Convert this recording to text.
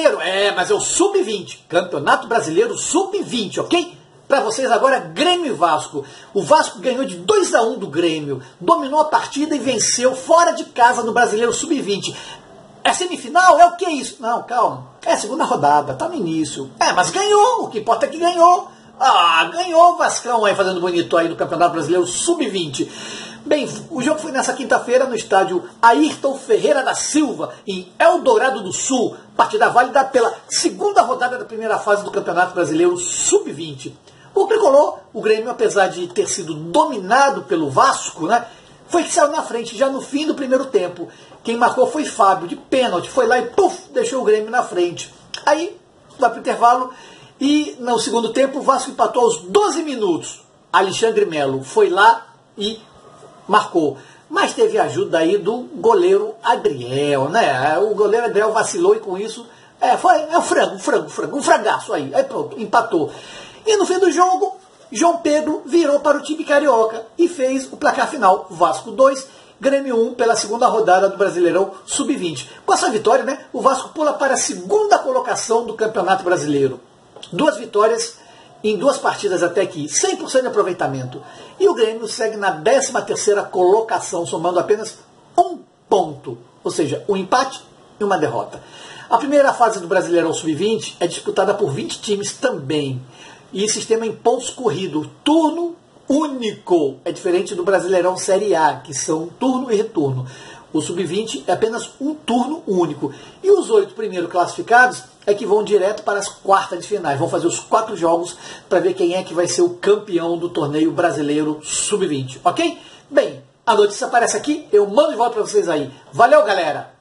Brasileiro. Mas é o Sub-20. Campeonato Brasileiro Sub-20, ok? Para vocês agora, Grêmio e Vasco. O Vasco ganhou de 2-1 do Grêmio. Dominou a partida e venceu fora de casa no Brasileiro Sub-20. É semifinal? É o que é isso? Não, calma. É a segunda rodada, tá no início. Mas ganhou. O que importa é que ganhou. Ganhou o Vascão aí fazendo bonito aí no Campeonato Brasileiro Sub-20. Bem, o jogo foi nessa quinta-feira no estádio Ayrton Ferreira da Silva, em Eldorado do Sul. Partida válida pela segunda rodada da primeira fase do Campeonato Brasileiro Sub-20. O tricolor, o Grêmio, apesar de ter sido dominado pelo Vasco, né, foi que saiu na frente já no fim do primeiro tempo. Quem marcou foi Fábio, de pênalti. Foi lá e deixou o Grêmio na frente. Aí, vai para o intervalo e no segundo tempo o Vasco empatou aos 12 minutos. Alexandre Melo foi lá e marcou. Mas teve ajuda aí do goleiro Adriel, né? O goleiro Adriel vacilou e com isso foi um fragaço aí. Aí pronto, empatou. E no fim do jogo, João Pedro virou para o time carioca e fez o placar final. Vasco 2, Grêmio 1 pela segunda rodada do Brasileirão Sub-20. Com essa vitória, né, o Vasco pula para a segunda colocação do Campeonato Brasileiro. 2 vitórias em 2 partidas até aqui, 100% de aproveitamento. E o Grêmio segue na 13ª colocação, somando apenas 1 ponto. Ou seja, um empate e uma derrota. A primeira fase do Brasileirão Sub-20 é disputada por 20 times também. E sistema em pontos corridos, turno único. É diferente do Brasileirão Série A, que são turno e retorno. O Sub-20 é apenas um turno único. E os 8 primeiros classificados é que vão direto para as quartas de finais. Vão fazer os 4 jogos para ver quem é que vai ser o campeão do torneio brasileiro Sub-20. Ok? Bem, a notícia aparece aqui, eu mando de volta para vocês aí. Valeu, galera!